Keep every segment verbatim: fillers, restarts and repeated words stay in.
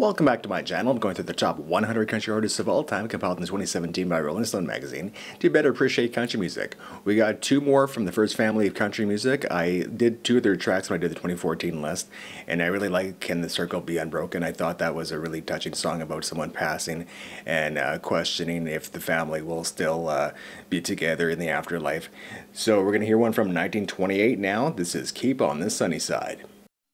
Welcome back to my channel. I'm going through the top one hundred country artists of all time, compiled in twenty seventeen by Rolling Stone magazine, to better appreciate country music. We got two more from the first family of country music. I did two of their tracks when I did the twenty fourteen list, and I really like Can the Circle Be Unbroken. I thought that was a really touching song about someone passing and uh, questioning if the family will still uh, be together in the afterlife. So we're going to hear one from nineteen twenty-eight now. This is Keep on the Sunny Side.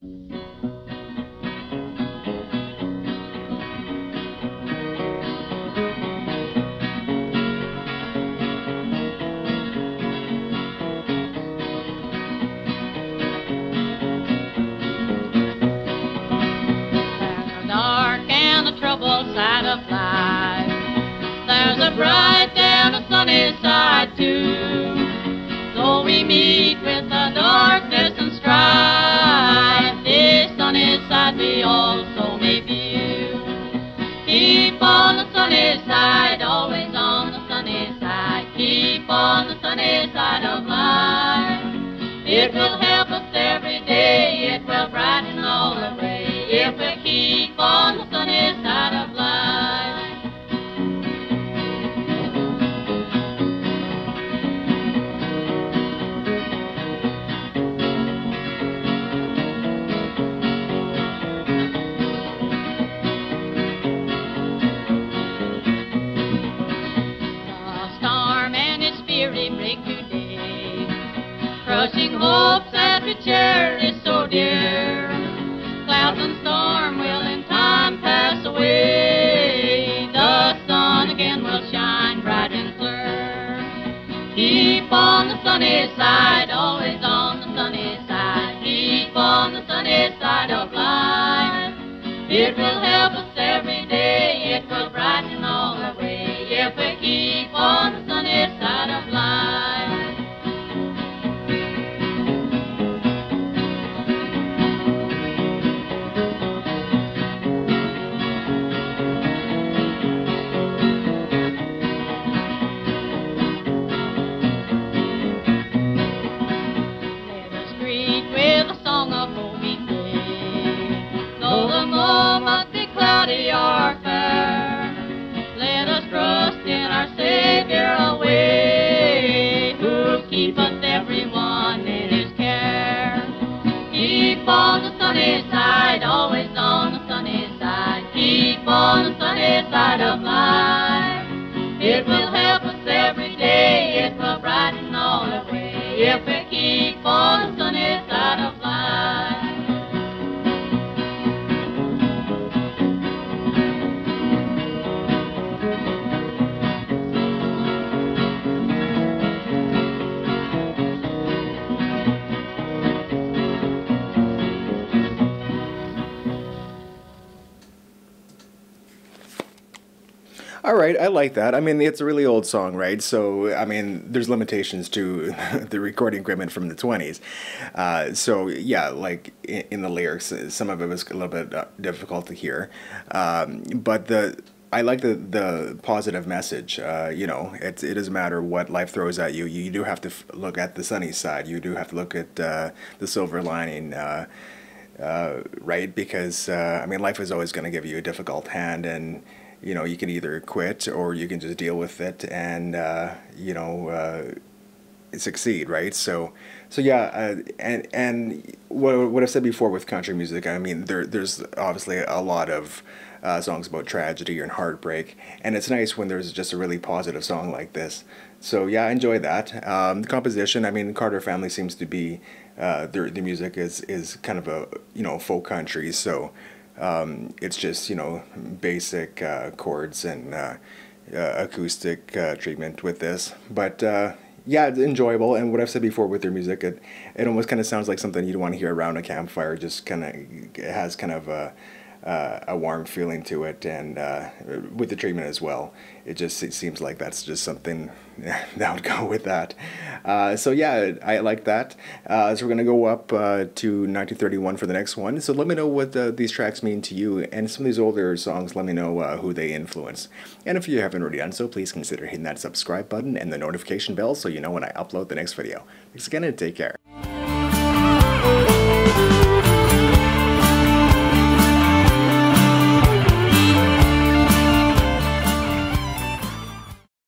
Side of life, there's a bright and a sunny side too. So we meet with the darkness and strife. This sunny side we also may view. Keep on the sunny side, always on the sunny side. Keep on the sunny side of life. It will help us every day. It will brighten all the way if we keep on the sunny side of life. Crushing hopes that we cherish so dear. Clouds and storm will in time pass away. The sun again will shine bright and clear. Keep on the sunny side, always on the sunny side. Keep on the sunny side of life. It will help us every day. It will brighten all the way if we keep on the sunny side of life. Let us trust in our Savior always, who keepeth everyone in His care. Keep on the sunny side, always on the sunny side. Keep on the sunny side of life. It will help us every day. It will brighten all the way if we keep on the sunny side of life. All right, I like that. I mean, it's a really old song, right? So, I mean, there's limitations to the recording equipment from the twenties. Uh, so, yeah, like in, in the lyrics, some of it was a little bit uh, difficult to hear. Um, but the I like the the positive message. Uh, you know, it it doesn't matter what life throws at you. You, you do have to f look at the sunny side. You do have to look at uh, the silver lining. Uh, uh, right? Because uh, I mean, life is always going to give you a difficult hand, and you know, you can either quit or you can just deal with it and, uh, you know, uh, succeed, right? So, so yeah, uh, and and what, what I've said before with country music, I mean, there there's obviously a lot of uh, songs about tragedy and heartbreak, and it's nice when there's just a really positive song like this. So yeah, I enjoy that. Um, the composition, I mean, Carter Family seems to be, uh, their, the music is, is kind of a, you know, folk country, so Um, it's just, you know, basic uh, chords and uh, uh, acoustic uh, treatment with this. But uh, yeah, it's enjoyable. And what I've said before with their music, it, it almost kind of sounds like something you'd want to hear around a campfire. Just kind of, it has kind of a, uh, a warm feeling to it. And uh, with the treatment as well, it just it seems like that's just something that would go with that. Uh, so yeah, I like that. Uh, so we're going to go up uh, to nineteen thirty-one for the next one. So let me know what uh, these tracks mean to you, and some of these older songs, let me know uh, who they influence. And if you haven't already done so, please consider hitting that subscribe button and the notification bell so you know when I upload the next video. Thanks again and take care.